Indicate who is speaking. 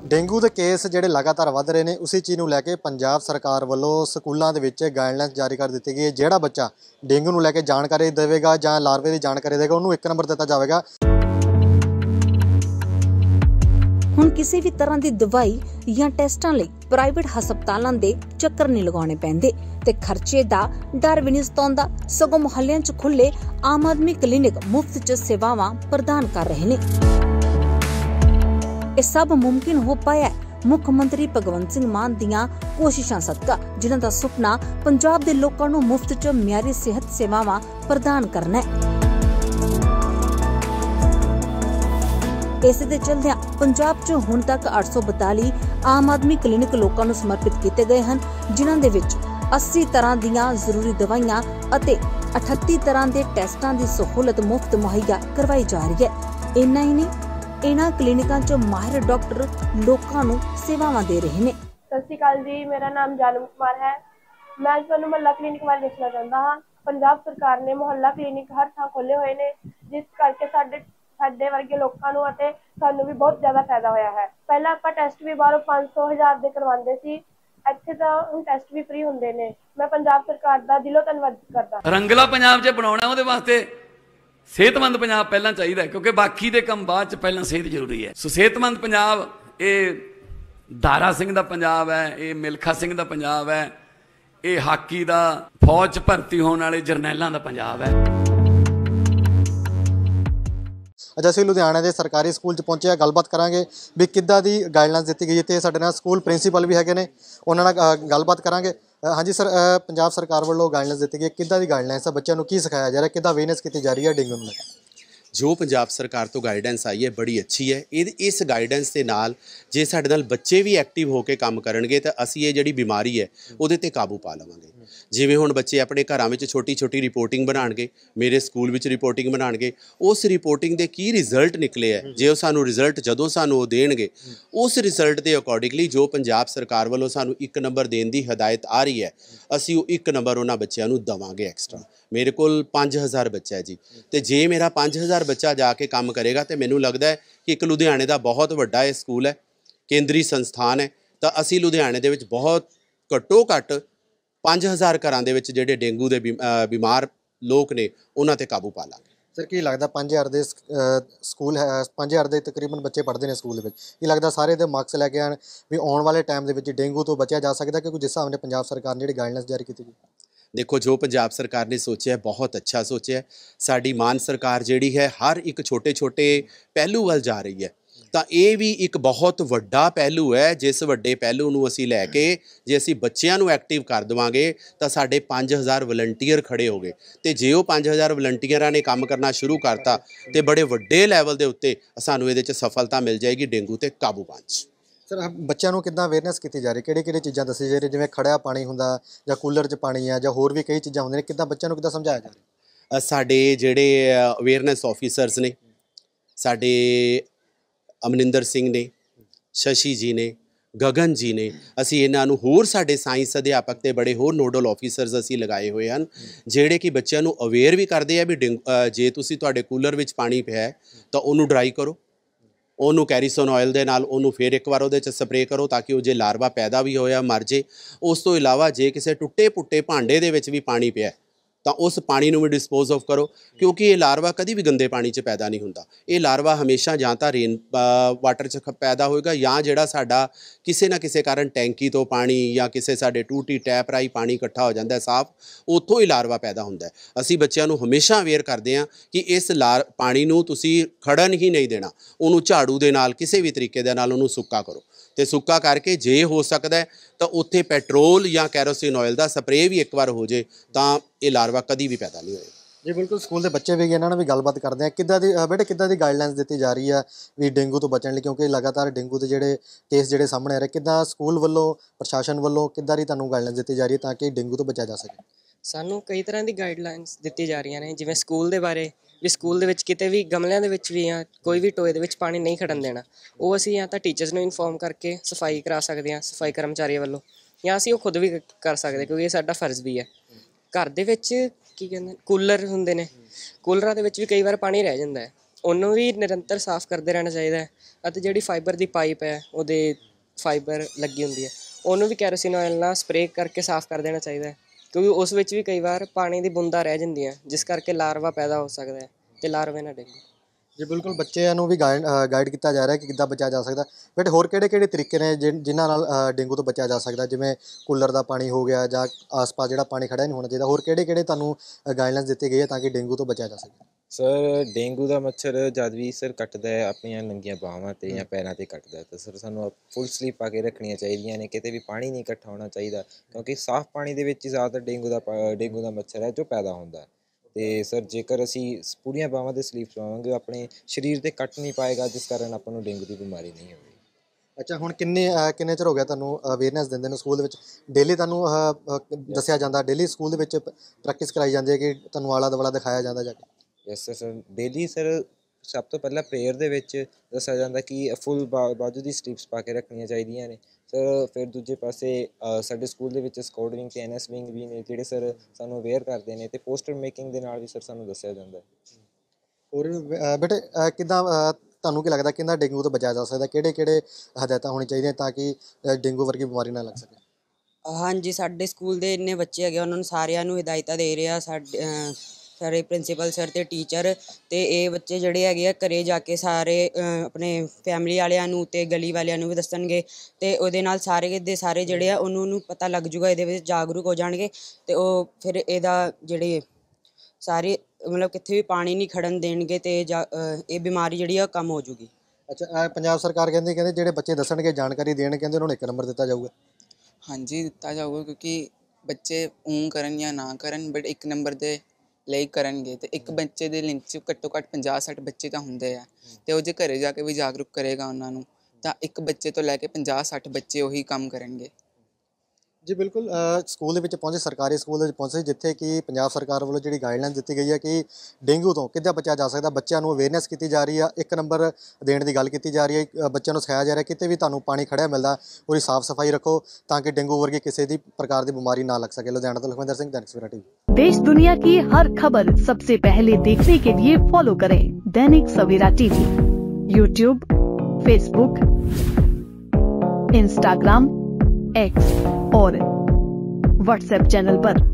Speaker 1: Dengue ਦੇ case ਜਿਹੜੇ ਲਗਾਤਾਰ ਵੱਧ ਰਹੇ ਨੇ, ਉਸੇ ਚੀਜ਼ ਨੂੰ ਲੈ ਕੇ ਪੰਜਾਬ ਸਰਕਾਰ ਵੱਲੋਂ ਸਕੂਲਾਂ ਦੇ ਵਿੱਚ ਗਾਈਡਲਾਈਨਸ ਜਾਰੀ ਕਰ ਦਿੱਤੀ ਗਈ ਹੈ। ਜਿਹੜਾ ਬੱਚਾ ਡੇਂਗੂ ਨੂੰ ਲੈ ਕੇ ਜਾਣਕਾਰੀ ਦੇਵੇਗਾ ਜਾਂ ਲਾਰਵੇ ਦੀ ਜਾਣਕਾਰੀ ਦੇਵੇਗਾ, ਉਹਨੂੰ 1 ਨੰਬਰ ਦਿੱਤਾ ਜਾਵੇਗਾ।
Speaker 2: ਹੁਣ ਕਿਸੇ ਵੀ ਤਰ੍ਹਾਂ ਦੀ ਦਵਾਈ ਜਾਂ ਟੈਸਟਾਂ ਲਈ ਪ੍ਰਾਈਵੇਟ ਹਸਪਤਾਲਾਂ ਦੇ ਚੱਕਰ ਨਹੀਂ ਲਗਾਉਣੇ ਪੈਂਦੇ ਤੇ ਖਰਚੇ ਦਾ ਡਰ ਵੀ ਨਹੀਂ ਸਤਾਉਂਦਾ। ਸਗੋਂ ਮੁਹੱਲਿਆਂ 'ਚ ਖੁੱਲੇ ਆਮ ਆਦਮੀ ਕਲੀਨਿਕ ਮੁਫਤ 'ਚ ਸੇਵਾਵਾਂ ਪ੍ਰਦਾਨ ਕਰ ਰਹੇ ਨੇ। ਇਹ ਸਭ ਮੁਮਕਿਨ ਹੋ ਪਾਇਆ ਮੁੱਖ ਮੰਤਰੀ ਭਗਵੰਤ ਸਿੰਘ ਮਾਨ ਦੀਆਂ ਕੋਸ਼ਿਸ਼ਾਂ ਸਦਕਾ, ਜਿਨ੍ਹਾਂ ਦਾ ਸੁਪਨਾ ਪੰਜਾਬ ਦੇ ਲੋਕਾਂ ਨੂੰ ਮੁਫਤ 'ਚ ਮਿਆਰੀ ਸਿਹਤ ਸੇਵਾਵਾਂ ਪ੍ਰਦਾਨ ਕਰਨਾ ਹੈ। ਇਸੇ ਦੇ ਚਲਦਿਆਂ ਪੰਜਾਬ 'ਚ ਹੁਣ ਤੱਕ 842 ਆਮ ਆਦਮੀ ਕਲੀਨਿਕ ਲੋਕਾਂ ਨੂੰ ਸਮਰਪਿਤ ਕੀਤੇ ਗਏ ਹਨ, ਜਿਨ੍ਹਾਂ ਦੇ ਵਿੱਚ 80 ਤਰ੍ਹਾਂ ਦੀਆਂ ਜ਼ਰੂਰੀ ਦਵਾਈਆਂ ਅਤੇ 38 ਤਰ੍ਹਾਂ ਦੇ ਟੈਸਟਾਂ ਦੀ ਸਹੂਲਤ ਮੁਫਤ ਮੁਹੱਈਆ ਕਰਵਾਈ ਜਾ ਰਹੀ ਹੈ। ਇੰਨਾ ਹੀ ਨਹੀਂ, ਇਹਨਾਂ ਕਲੀਨਿਕਾਂ 'ਚ ਮਾਹਿਰ ਡਾਕਟਰ ਲੋਕਾਂ ਨੂੰ ਸੇਵਾਵਾਂ ਦੇ ਰਹੇ ਨੇ।
Speaker 3: ਸਤਿ ਸ਼੍ਰੀ ਅਕਾਲ ਜੀ, ਮੇਰਾ ਨਾਮ ਜਾਨਮ ਕੁਮਾਰ ਹੈ। ਮੈਂ ਅੱਜ ਤੁਹਾਨੂੰ ਮੁਹੱਲਾ ਕਲੀਨਿਕ ਬਾਰੇ ਦੱਸਣਾ ਚਾਹੁੰਦਾ ਹਾਂ। ਪੰਜਾਬ ਸਰਕਾਰ ਨੇ ਮੁਹੱਲਾ ਕਲੀਨਿਕ ਹਰ ਥਾਂ ਖੋਲ੍ਹੇ ਹੋਏ ਨੇ, ਜਿਸ ਕਰਕੇ ਸਾਡੇ ਵਰਗੇ ਲੋਕਾਂ ਨੂੰ ਅਤੇ ਸਾਨੂੰ ਵੀ ਬਹੁਤ ਜ਼ਿਆਦਾ ਫਾਇਦਾ ਹੋਇਆ ਹੈ। ਪਹਿਲਾਂ ਆਪਾਂ ਟੈਸਟ ਵੀ ਬਾਹਰੋਂ 500-1000 ਦੇ ਕਰਵਾਉਂਦੇ ਸੀ, ਇੱਥੇ ਤਾਂ ਹੁਣ ਟੈਸਟ ਵੀ ਫ੍ਰੀ ਹੁੰਦੇ ਨੇ। ਮੈਂ ਪੰਜਾਬ ਸਰਕਾਰ ਦਾ ਦਿਲੋਂ ਧੰਨਵਾਦ ਕਰਦਾ।
Speaker 4: ਰੰਗਲਾ ਪੰਜਾਬ 'ਚ ਬਣਾਉਣਾ, ਉਹਦੇ ਵਾਸਤੇ ਸਿਹਤਮੰਦ ਪੰਜਾਬ ਪਹਿਲਾਂ ਚਾਹੀਦਾ, ਕਿਉਂਕਿ ਬਾਕੀ ਦੇ ਕੰਮ ਬਾਅਦ 'ਚ, ਪਹਿਲਾਂ ਸਿਹਤ ਜ਼ਰੂਰੀ ਹੈ। ਸੋ ਸਿਹਤਮੰਦ ਪੰਜਾਬ, ਇਹ ਦਾਰਾ ਸਿੰਘ ਦਾ ਪੰਜਾਬ ਹੈ, ਇਹ ਮਿਲਖਾ ਸਿੰਘ ਦਾ ਪੰਜਾਬ ਹੈ, ਇਹ ਹਾਕੀ ਦਾ ਫੌਜ 'ਚ ਭਰਤੀ ਹੋਣ ਵਾਲੇ ਜਰਨੈਲਾਂ ਦਾ ਪੰਜਾਬ ਹੈ।
Speaker 1: ਅੱਜ ਅਸੀਂ ਲੁਧਿਆਣੇ ਦੇ ਸਰਕਾਰੀ ਸਕੂਲ 'ਚ ਪਹੁੰਚੇ ਹਾਂ। ਗੱਲਬਾਤ ਕਰਾਂਗੇ ਵੀ ਕਿੱਦਾਂ ਦੀ ਗਾਈਡਲਾਈਨਸ ਦਿੱਤੀ ਗਈ ਹੈ ਤੇ ਸਾਡੇ ਨਾਲ ਸਕੂਲ ਪ੍ਰਿੰਸੀਪਲ ਵੀ ਹੈਗੇ ਨੇ, ਉਹਨਾਂ ਨਾਲ ਗੱਲਬਾਤ ਕਰਾਂਗੇ। ਹਾਂਜੀ ਸਰ, ਪੰਜਾਬ ਸਰਕਾਰ ਵੱਲੋਂ ਗਾਈਡਲਾਈਨਸ ਦਿੱਤੀ ਗਈ, ਕਿੱਦਾਂ ਦੀ ਗਾਈਡਲਾਈਨਸ ਹੈ? ਬੱਚਿਆਂ ਨੂੰ ਕੀ ਸਿਖਾਇਆ ਜਾ ਰਿਹਾ, ਕਿੱਦਾਂ ਅਵੇਅਰਨੈਸ ਕੀਤੀ ਜਾ ਰਹੀ ਹੈ ਡੇਂਗੂ ਨੂੰ ਲੈ ਕੇ?
Speaker 5: ਜੋ ਪੰਜਾਬ ਸਰਕਾਰ ਤੋਂ ਗਾਈਡੈਂਸ ਆਈ ਹੈ ਬੜੀ ਅੱਛੀ ਹੈ। ਇਸ ਗਾਈਡੈਂਸ ਦੇ ਨਾਲ ਜੇ ਸਾਡੇ ਨਾਲ ਬੱਚੇ ਵੀ ਐਕਟਿਵ ਹੋ ਕੇ ਕੰਮ ਕਰਨਗੇ ਤਾਂ ਅਸੀਂ ਇਹ ਜਿਹੜੀ ਬਿਮਾਰੀ ਹੈ ਉਹਦੇ 'ਤੇ ਕਾਬੂ ਪਾ ਲਵਾਂਗੇ। ਜਿਵੇਂ ਹੁਣ ਬੱਚੇ ਆਪਣੇ ਘਰਾਂ ਵਿੱਚ ਛੋਟੀ ਰਿਪੋਰਟਿੰਗ ਬਣਾਉਣਗੇ, ਮੇਰੇ ਸਕੂਲ ਵਿੱਚ ਰਿਪੋਰਟਿੰਗ ਬਣਾਉਣਗੇ, ਉਸ ਰਿਪੋਰਟਿੰਗ ਦੇ ਕੀ ਰਿਜ਼ਲਟ ਨਿਕਲੇ ਹੈ, ਜੇ ਉਹ ਸਾਨੂੰ ਰਿਜ਼ਲਟ ਜਦੋਂ ਸਾਨੂੰ ਉਹ ਦੇਣਗੇ, ਉਸ ਰਿਜ਼ਲਟ ਦੇ ਅਕੋਰਡਿੰਗਲੀ ਜੋ ਪੰਜਾਬ ਸਰਕਾਰ ਵੱਲੋਂ ਸਾਨੂੰ 1 ਨੰਬਰ ਦੇਣ ਦੀ ਹਦਾਇਤ ਆ ਰਹੀ ਹੈ, ਅਸੀਂ ਉਹ 1 ਨੰਬਰ ਉਹਨਾਂ ਬੱਚਿਆਂ ਨੂੰ ਦੇਵਾਂਗੇ ਐਕਸਟਰਾ। ਮੇਰੇ ਕੋਲ 5000 ਬੱਚਾ ਹੈ ਜੀ, ਅਤੇ ਜੇ ਮੇਰਾ 5000 ਬੱਚਾ ਜਾ ਕੇ ਕੰਮ ਕਰੇਗਾ ਤਾਂ ਮੈਨੂੰ ਲੱਗਦਾ ਹੈ ਕਿ ਇੱਕ ਲੁਧਿਆਣੇ ਦਾ ਬਹੁਤ ਵੱਡਾ ਇਹ ਸਕੂਲ ਹੈ, ਕੇਂਦਰੀ ਸੰਸਥਾਨ ਹੈ, ਤਾਂ ਅਸੀਂ ਲੁਧਿਆਣੇ ਦੇ ਵਿੱਚ ਬਹੁਤ ਘੱਟੋ ਘੱਟ 5000 ਘਰਾਂ ਦੇ ਵਿੱਚ ਜਿਹੜੇ ਡੇਂਗੂ ਦੇ ਬਿਮਾਰ ਲੋਕ ਨੇ ਉਹਨਾਂ 'ਤੇ ਕਾਬੂ ਪਾ ਲਾਂਗੇ।
Speaker 1: ਸਰ, ਕੀ ਲੱਗਦਾ 5000 ਦੇ ਸਕੂਲ ਹੈ, 5000 ਦੇ ਤਕਰੀਬਨ ਬੱਚੇ ਪੜ੍ਹਦੇ ਨੇ ਸਕੂਲ ਦੇ ਵਿੱਚ, ਕੀ ਲੱਗਦਾ ਸਾਰੇ ਦੇ ਮਾਰਕਸ ਲੈ ਕੇ ਆਉਣ ਵੀ ਆਉਣ ਵਾਲੇ ਟਾਈਮ ਦੇ ਵਿੱਚ ਡੇਂਗੂ ਤੋਂ ਬਚਿਆ ਜਾ ਸਕਦਾ? ਕਿਉਂਕਿ ਜਿਸ ਹਿਸਾਬ ਨਾਲ ਪੰਜਾਬ ਸਰਕਾਰ ਨੇ ਜਿਹੜੀ ਗਾਈਡਲਾਈਨਸ ਜਾਰੀ ਕੀਤੀ ਗਈ।
Speaker 5: ਦੇਖੋ, ਜੋ ਪੰਜਾਬ ਸਰਕਾਰ ਨੇ ਸੋਚਿਆ ਬਹੁਤ ਅੱਛਾ ਸੋਚਿਆ। ਸਾਡੀ ਮਾਨ ਸਰਕਾਰ ਜਿਹੜੀ ਹੈ ਹਰ ਇੱਕ ਛੋਟੇ ਪਹਿਲੂ ਵੱਲ ਜਾ ਰਹੀ ਹੈ, ਤਾਂ ਇਹ ਵੀ ਇੱਕ ਬਹੁਤ ਵੱਡਾ ਪਹਿਲੂ ਹੈ। ਜਿਸ ਵੱਡੇ ਪਹਿਲੂ ਨੂੰ ਅਸੀਂ ਲੈ ਕੇ ਜੇ ਅਸੀਂ ਬੱਚਿਆਂ ਨੂੰ ਐਕਟਿਵ ਕਰ ਦੇਵਾਂਗੇ ਤਾਂ ਸਾਡੇ 5000 ਵਲੰਟੀਅਰ ਖੜ੍ਹੇ ਹੋ ਗਏ, ਅਤੇ ਜੇ ਉਹ 5000 ਵਲੰਟੀਅਰਾਂ ਨੇ ਕੰਮ ਕਰਨਾ ਸ਼ੁਰੂ ਕਰਤਾ ਤਾਂ ਬੜੇ ਵੱਡੇ ਲੈਵਲ ਦੇ ਉੱਤੇ ਸਾਨੂੰ ਇਹਦੇ 'ਚ ਸਫਲਤਾ ਮਿਲ ਜਾਏਗੀ ਡੇਂਗੂ 'ਤੇ ਕਾਬੂ ਪਾਉਣ 'ਚ।
Speaker 1: ਸਰ, ਬੱਚਿਆਂ ਨੂੰ ਕਿੱਦਾਂ ਅਵੇਅਰਨੈਸ ਕੀਤੀ ਜਾ ਰਹੀ, ਕਿਹੜੀ ਚੀਜ਼ਾਂ ਦੱਸੀ ਜਾ ਰਹੀ, ਜਿਵੇਂ ਖੜਿਆ ਪਾਣੀ ਹੁੰਦਾ ਜਾਂ ਕੂਲਰ 'ਚ ਪਾਣੀ ਆ ਜਾਂ ਹੋਰ ਵੀ ਕਈ ਚੀਜ਼ਾਂ ਹੁੰਦੀਆਂ ਨੇ, ਕਿੱਦਾਂ ਬੱਚਿਆਂ ਨੂੰ ਕਿੱਦਾਂ ਸਮਝਾਇਆ ਜਾ ਰਿਹਾ?
Speaker 5: ਸਾਡੇ ਜਿਹੜੇ ਅਵੇਅਰਨੈਸ ਆਫੀਸਰਸ ਨੇ, ਸਾਡੇ ਅਮਰਿੰਦਰ ਸਿੰਘ ਨੇ, ਸ਼ਸ਼ੀ ਜੀ ਨੇ, ਗਗਨ ਜੀ ਨੇ, ਅਸੀਂ ਇਹਨਾਂ ਨੂੰ, ਹੋਰ ਸਾਡੇ ਸਾਇੰਸ ਅਧਿਆਪਕ ਤੇ ਬੜੇ ਹੋਰ ਨੋਡਲ ਆਫੀਸਰਸ ਅਸੀਂ ਲਗਾਏ ਹੋਏ ਹਨ, ਜਿਹੜੇ ਕਿ ਬੱਚਿਆਂ ਨੂੰ ਅਵੇਅਰ ਵੀ ਕਰਦੇ ਆ ਵੀ ਜੇ ਤੁਸੀਂ ਤੁਹਾਡੇ ਕੂਲਰ ਵਿੱਚ ਪਾਣੀ ਪਿਆ ਤਾਂ ਉਹਨੂੰ ਡਰਾਈ ਕਰੋ, ਉਹਨੂੰ ਕੈਰੀਸੋਨ ਆਇਲ ਦੇ ਨਾਲ ਉਹਨੂੰ ਫਿਰ ਇੱਕ ਵਾਰ ਉਹਦੇ 'ਚ ਸਪਰੇਅ ਕਰੋ ਤਾਂ ਕਿ ਉਹ ਜੇ ਲਾਰਵਾ ਪੈਦਾ ਵੀ ਹੋਇਆ ਮਰ ਜੇ। ਉਸ ਤੋਂ ਇਲਾਵਾ ਜੇ ਕਿਸੇ ਟੁੱਟੇ ਪੁੱਟੇ ਭਾਂਡੇ ਦੇ ਵਿੱਚ ਵੀ ਪਾਣੀ ਪਿਆ ਤਾਂ ਉਸ ਪਾਣੀ ਨੂੰ ਵੀ ਡਿਸਪੋਜ਼ ਆਫ ਕਰੋ, ਕਿਉਂਕਿ ਇਹ ਲਾਰਵਾ ਕਦੀ ਵੀ ਗੰਦੇ ਪਾਣੀ 'ਚ ਪੈਦਾ ਨਹੀਂ ਹੁੰਦਾ। ਇਹ ਲਾਰਵਾ ਹਮੇਸ਼ਾ ਜਾਂ ਤਾਂ ਰੇਨ ਵਾਟਰ 'ਚ ਪੈਦਾ ਹੋਏਗਾ, ਜਾਂ ਜਿਹੜਾ ਸਾਡਾ ਕਿਸੇ ਨਾ ਕਿਸੇ ਕਾਰਨ ਟੈਂਕੀ ਤੋਂ ਪਾਣੀ ਜਾਂ ਕਿਸੇ ਸਾਡੇ ਟੂਟੀ ਟੈਪ ਰਾਹੀਂ ਪਾਣੀ ਇਕੱਠਾ ਹੋ ਜਾਂਦਾ ਸਾਫ਼, ਉੱਥੋਂ ਹੀ ਲਾਰਵਾ ਪੈਦਾ ਹੁੰਦਾ। ਅਸੀਂ ਬੱਚਿਆਂ ਨੂੰ ਹਮੇਸ਼ਾ ਅਵੇਅਰ ਕਰਦੇ ਹਾਂ ਕਿ ਇਸ ਪਾਣੀ ਨੂੰ ਤੁਸੀਂ ਖੜਨ ਹੀ ਨਹੀਂ ਦੇਣਾ, ਉਹਨੂੰ ਝਾੜੂ ਦੇ ਨਾਲ ਕਿਸੇ ਵੀ ਤਰੀਕੇ ਦੇ ਨਾਲ ਉਹਨੂੰ ਸੁੱਕਾ ਕਰੋ, ਅਤੇ ਸੁੱਕਾ ਕਰਕੇ ਜੇ ਹੋ ਸਕਦਾ ਤਾਂ ਉੱਥੇ ਪੈਟਰੋਲ ਜਾਂ ਕੈਰੋਸਿਨ ਆਇਲ ਦਾ ਸਪਰੇਅ ਵੀ ਇੱਕ ਵਾਰ ਹੋ ਜੇ ਤਾਂ ਇਹ ਲਾਰਵਾ ਕਦੀ ਵੀ ਪੈਦਾ ਨਹੀਂ ਹੋਏਗਾ।
Speaker 1: ਜੀ ਬਿਲਕੁਲ, ਸਕੂਲ ਦੇ ਬੱਚੇ ਵੀ ਇਹਨਾਂ ਨਾਲ ਵੀ ਗੱਲਬਾਤ ਕਰਦੇ ਆ। ਕਿੱਦਾਂ ਦੀ ਕਿੱਦਾਂ ਦੀ ਗਾਈਡਲਾਈਨਸ ਦਿੱਤੀ ਜਾ ਰਹੀ ਹੈ ਵੀ ਡੇਂਗੂ ਤੋਂ ਬਚਣ ਲਈ, ਕਿਉਂਕਿ ਲਗਾਤਾਰ ਡੇਂਗੂ ਦੇ ਜਿਹੜੇ ਕੇਸ ਜਿਹੜੇ ਸਾਹਮਣੇ ਆ ਰਹੇ, ਕਿੱਦਾਂ ਸਕੂਲ ਵੱਲੋਂ, ਪ੍ਰਸ਼ਾਸਨ ਵੱਲੋਂ ਕਿੱਦਾਂ ਦੀ ਤੁਹਾਨੂੰ ਗਾਈਡਲਾਈਨਸ ਦਿੱਤੀ ਜਾ ਰਹੀ ਹੈ ਤਾਂ ਕਿ ਡੇਂਗੂ ਤੋਂ ਬਚਿਆ ਜਾ ਸਕੇ?
Speaker 6: ਸਾਨੂੰ ਕਈ ਤਰ੍ਹਾਂ ਦੀ ਗਾਈਡਲਾਈਨਸ ਦਿੱਤੀ ਜਾ ਰਹੀਆਂ ਨੇ, ਜਿਵੇਂ ਸਕੂਲ ਦੇ ਬਾਰੇ ਵੀ ਸਕੂਲ ਦੇ ਵਿੱਚ ਕਿਤੇ ਵੀ ਗਮਲਿਆਂ ਦੇ ਵਿੱਚ ਵੀ ਜਾਂ ਕੋਈ ਵੀ ਟੋਏ ਦੇ ਵਿੱਚ ਪਾਣੀ ਨਹੀਂ ਖੜਨ ਦੇਣਾ। ਉਹ ਅਸੀਂ ਜਾਂ ਤਾਂ ਟੀਚਰਸ ਨੂੰ ਇਨਫੋਰਮ ਕਰਕੇ ਸਫਾਈ ਕਰਾ ਸਕਦੇ ਹਾਂ ਸਫਾਈ ਕਰਮਚਾਰੀਆਂ ਵੱਲੋਂ, ਜਾਂ ਅਸੀਂ ਉਹ ਖੁਦ ਵੀ ਕਰ ਸਕਦੇ, ਕਿਉਂਕਿ ਇਹ ਸਾਡਾ ਫਰਜ਼ ਵੀ ਹੈ। ਘਰ ਦੇ ਵਿੱਚ ਕੀ ਕਹਿੰਦੇ ਕੂਲਰ ਹੁੰਦੇ ਨੇ, ਕੂਲਰਾਂ ਦੇ ਵਿੱਚ ਵੀ ਕਈ ਵਾਰ ਪਾਣੀ ਰਹਿ ਜਾਂਦਾ ਹੈ, ਉਹਨੂੰ ਵੀ ਨਿਰੰਤਰ ਸਾਫ਼ ਕਰਦੇ ਰਹਿਣਾ ਚਾਹੀਦਾ ਹੈ। ਅਤੇ ਜਿਹੜੀ ਫਾਈਬਰ ਦੀ ਪਾਈਪ ਹੈ ਉਹਦੇ ਫਾਈਬਰ ਲੱਗੀ ਹੁੰਦੀ ਹੈ ਉਹਨੂੰ ਵੀ ਕੈਰੋਸਿਨ ਆਇਲ ਨਾਲ ਸਪਰੇਅ ਕਰਕੇ ਸਾਫ਼ ਕਰ ਦੇਣਾ ਚਾਹੀਦਾ ਹੈ, ਕਿਉਂਕਿ ਉਸ ਵਿੱਚ ਵੀ ਕਈ ਵਾਰ ਪਾਣੀ ਦੀ ਬੂੰਦਾਂ ਰਹਿ ਜਾਂਦੀਆਂ ਜਿਸ ਕਰਕੇ ਲਾਰਵਾ ਪੈਦਾ ਹੋ ਸਕਦਾ ਹੈ ਅਤੇ ਲਾਰਵੇ ਨਾਲ ਡੇਂਗੂ।
Speaker 1: ਜੀ ਬਿਲਕੁਲ, ਬੱਚਿਆਂ ਨੂੰ ਵੀ ਗਾਈਡ ਕੀਤਾ ਜਾ ਰਿਹਾ ਕਿ ਕਿੱਦਾਂ ਬਚਿਆ ਜਾ ਸਕਦਾ। ਬਟ ਹੋਰ ਕਿਹੜੇ ਤਰੀਕੇ ਨੇ ਜਿਨ੍ਹਾਂ ਨਾਲ ਡੇਂਗੂ ਤੋਂ ਬਚਿਆ ਜਾ ਸਕਦਾ, ਜਿਵੇਂ ਕੂਲਰ ਦਾ ਪਾਣੀ ਹੋ ਗਿਆ ਜਾਂ ਆਸ-ਪਾਸ ਜਿਹੜਾ ਪਾਣੀ ਖੜਾ ਨਹੀਂ ਹੋਣਾ ਚਾਹੀਦਾ, ਹੋਰ ਕਿਹੜੇ ਤੁਹਾਨੂੰ ਗਾਈਡਲਾਈਨਸ ਦਿੱਤੀ ਗਈ ਹੈ ਤਾਂ ਕਿ ਡੇਂਗੂ ਤੋਂ ਬਚਿਆ ਜਾ ਸਕੇ?
Speaker 7: ਸਰ ਡੇਂਗੂ ਦਾ ਮੱਛਰ ਜਦ ਵੀ ਸਰ ਕੱਟਦਾ ਹੈ ਆਪਣੀਆਂ ਨੰਗੀਆਂ ਬਾਹਾਂ 'ਤੇ ਜਾਂ ਪੈਰਾਂ 'ਤੇ ਕੱਟਦਾ ਹੈ ਤਾਂ ਸਰ ਸਾਨੂੰ ਫੁੱਲ ਸਲੀਵ ਪਾ ਕੇ ਰੱਖਣੀਆਂ ਚਾਹੀਦੀਆਂ ਨੇ, ਕਿਤੇ ਵੀ ਪਾਣੀ ਨਹੀਂ ਇਕੱਠਾ ਹੋਣਾ ਚਾਹੀਦਾ, ਕਿਉਂਕਿ ਸਾਫ਼ ਪਾਣੀ ਦੇ ਵਿੱਚ ਹੀ ਜ਼ਿਆਦਾਤਰ ਡੇਂਗੂ ਦਾ ਮੱਛਰ ਹੈ ਜੋ ਪੈਦਾ ਹੁੰਦਾ। ਅਤੇ ਸਰ ਜੇਕਰ ਅਸੀਂ ਪੂਰੀਆਂ ਬਾਹਾਂ 'ਤੇ ਸਲੀਵ ਪਾਵਾਂਗੇ ਆਪਣੇ ਸਰੀਰ 'ਤੇ ਕੱਟ ਨਹੀਂ ਪਾਏਗਾ, ਜਿਸ ਕਾਰਨ ਆਪਾਂ ਨੂੰ ਡੇਂਗੂ ਦੀ ਬਿਮਾਰੀ ਨਹੀਂ ਹੋਵੇਗੀ।
Speaker 1: ਅੱਛਾ, ਹੁਣ ਕਿੰਨੇ ਚਿਰ ਹੋ ਗਿਆ ਤੁਹਾਨੂੰ ਅਵੇਅਰਨੈਸ ਦਿੰਦੇ ਨੂੰ ਸਕੂਲ ਦੇ ਵਿੱਚ? ਡੇਲੀ ਤੁਹਾਨੂੰ ਦੱਸਿਆ ਜਾਂਦਾ, ਡੇਲੀ ਸਕੂਲ ਦੇ ਵਿੱਚ ਪ੍ਰੈਕਟਿਸ ਕਰਾਈ ਜਾਂਦੀ ਹੈ ਕਿ ਤੁਹਾਨੂੰ ਆਲਾ ਦੁਆਲਾ ਦਿਖਾਇਆ ਜਾਂਦਾ ਜਾ ਕੇ?
Speaker 7: ਯੈਸ ਸਰ, ਡੇਲੀ ਸਰ ਸਭ ਤੋਂ ਪਹਿਲਾਂ ਪ੍ਰੇਅਰ ਦੇ ਵਿੱਚ ਦੱਸਿਆ ਜਾਂਦਾ ਕਿ ਫੁੱਲ ਬਾਜੂ ਦੀ ਸਲੀਵਸ ਪਾ ਕੇ ਰੱਖਣੀਆਂ ਚਾਹੀਦੀਆਂ ਨੇ ਸਰ। ਫਿਰ ਦੂਜੇ ਪਾਸੇ ਸਾਡੇ ਸਕੂਲ ਦੇ ਵਿੱਚ ਸਕਾਊਟ ਵਿੰਗ ਅਤੇ NS ਵਿੰਗ ਵੀ ਨੇ ਜਿਹੜੇ ਸਰ ਸਾਨੂੰ ਅਵੇਅਰ ਕਰਦੇ ਨੇ, ਅਤੇ ਪੋਸਟਰ ਮੇਕਿੰਗ ਦੇ ਨਾਲ ਵੀ ਸਰ ਸਾਨੂੰ ਦੱਸਿਆ ਜਾਂਦਾ।
Speaker 1: ਹੋਰ ਬੇਟੇ ਕਿੱਦਾਂ ਤੁਹਾਨੂੰ ਕੀ ਲੱਗਦਾ ਕਿੰਨਾ ਡੇਂਗੂ ਤੋਂ ਬਚਿਆ ਜਾ ਸਕਦਾ? ਕਿਹੜੇ ਹਦਾਇਤਾਂ ਹੋਣੀਆਂ ਚਾਹੀਦੀਆਂ ਤਾਂ ਕਿ ਡੇਂਗੂ ਵਰਗੀ ਬਿਮਾਰੀ ਨਾ ਲੱਗ ਸਕੇ?
Speaker 8: ਹਾਂਜੀ, ਸਾਡੇ ਸਕੂਲ ਦੇ ਇੰਨੇ ਬੱਚੇ ਹੈਗੇ ਉਹਨਾਂ ਨੂੰ ਸਾਰਿਆਂ ਨੂੰ ਹਦਾਇਤਾਂ ਦੇ ਰਹੇ ਆ ਸਾਰੇ ਪ੍ਰਿੰਸੀਪਲ ਸਰ ਅਤੇ ਟੀਚਰ, ਅਤੇ ਇਹ ਬੱਚੇ ਜਿਹੜੇ ਹੈਗੇ ਆ ਘਰੇ ਜਾ ਕੇ ਸਾਰੇ ਆਪਣੇ ਫੈਮਿਲੀ ਵਾਲਿਆਂ ਨੂੰ ਅਤੇ ਗਲੀ ਵਾਲਿਆਂ ਨੂੰ ਵੀ ਦੱਸਣਗੇ, ਅਤੇ ਉਹਦੇ ਨਾਲ ਸਾਰੇ ਦੇ ਸਾਰੇ ਜਿਹੜੇ ਆ ਉਹਨੂੰ ਪਤਾ ਲੱਗ ਜੂਗਾ, ਇਹਦੇ ਵਿੱਚ ਜਾਗਰੂਕ ਹੋ ਜਾਣਗੇ, ਅਤੇ ਉਹ ਫਿਰ ਇਹਦਾ ਜਿਹੜੇ ਸਾਰੇ ਮਤਲਬ ਕਿੱਥੇ ਵੀ ਪਾਣੀ ਨਹੀਂ ਖੜਨ ਦੇਣਗੇ ਅਤੇ ਇਹ ਬਿਮਾਰੀ ਜਿਹੜੀ ਆ ਕਮ ਹੋ ਜੂਗੀ।
Speaker 1: ਅੱਛਾ, ਪੰਜਾਬ ਸਰਕਾਰ ਕਹਿੰਦੇ ਜਿਹੜੇ ਬੱਚੇ ਦੱਸਣਗੇ ਜਾਣਕਾਰੀ ਦੇਣ, ਕਹਿੰਦੇ ਉਹਨਾਂ ਨੂੰ 1 ਨੰਬਰ ਦਿੱਤਾ ਜਾਊਗਾ।
Speaker 9: ਹਾਂਜੀ ਦਿੱਤਾ ਜਾਊਗਾ, ਕਿਉਂਕਿ ਬੱਚੇ ਕਰਨ ਜਾਂ ਨਾ ਕਰਨ ਬਟ 1 ਨੰਬਰ ਦੇ ਲਈ ਕਰਨਗੇ, ਅਤੇ ਇੱਕ ਬੱਚੇ ਦੇ ਲਿੰਕ 'ਚ ਘੱਟੋ ਘੱਟ 50-60 ਬੱਚੇ ਤਾਂ ਹੁੰਦੇ ਆ, ਅਤੇ ਉਹ ਜੇ ਘਰੇ ਜਾ ਕੇ ਵੀ ਜਾਗਰੂਕ ਕਰੇਗਾ ਉਹਨਾਂ ਨੂੰ ਤਾਂ ਇੱਕ ਬੱਚੇ ਤੋਂ ਲੈ ਕੇ 50-60 ਬੱਚੇ ਉਹੀ ਕੰਮ ਕਰਨਗੇ।
Speaker 1: ਜੀ ਬਿਲਕੁਲ, ਸਕੂਲ ਦੇ ਵਿੱਚ ਪਹੁੰਚੇ, ਸਰਕਾਰੀ ਸਕੂਲ ਦੇ ਵਿੱਚ ਪਹੁੰਚੇ ਜਿੱਥੇ ਕਿ ਪੰਜਾਬ ਸਰਕਾਰ ਵੱਲੋਂ ਜਿਹੜੀ ਗਾਈਡਲਾਈਨ ਦਿੱਤੀ ਗਈ ਹੈ ਕਿ ਡੇਂਗੂ ਤੋਂ ਕਿੱਦਾਂ ਬਚਿਆ ਜਾ ਸਕਦਾ। ਬੱਚਿਆਂ ਨੂੰ ਅਵੇਅਰਨੈਸ ਕੀਤੀ ਜਾ ਰਹੀ ਆ, 1 ਨੰਬਰ ਦੇਣ ਦੀ ਗੱਲ ਕੀਤੀ ਜਾ ਰਹੀ ਹੈ, ਬੱਚਿਆਂ ਨੂੰ ਸਿਖਾਇਆ ਜਾ ਰਿਹਾ ਕਿਤੇ ਵੀ ਤੁਹਾਨੂੰ ਪਾਣੀ ਖੜਿਆ ਮਿਲਦਾ ਉਹਦੀ ਸਾਫ਼ ਸਫਾਈ ਰੱਖੋ ਤਾਂ ਕਿ ਡੇਂਗੂ ਵਰਗੀ ਕਿਸੇ ਦੀ ਪ੍ਰਕਾਰ ਦੀ ਬਿਮਾਰੀ ਨਾ ਲੱਗ ਸਕੇ। ਲੁਧਿਆਣਾ ਤੋਂ ਲਖਵਿੰਦਰ ਸਿੰਘ, दैनिक सवेरा टीवी।
Speaker 10: देश दुनिया की हर खबर सबसे पहले देखने के लिए फॉलो करें Dainik Savera TV, YouTube, Facebook, Instagram, X और व्हाट्सएप चैनल पर।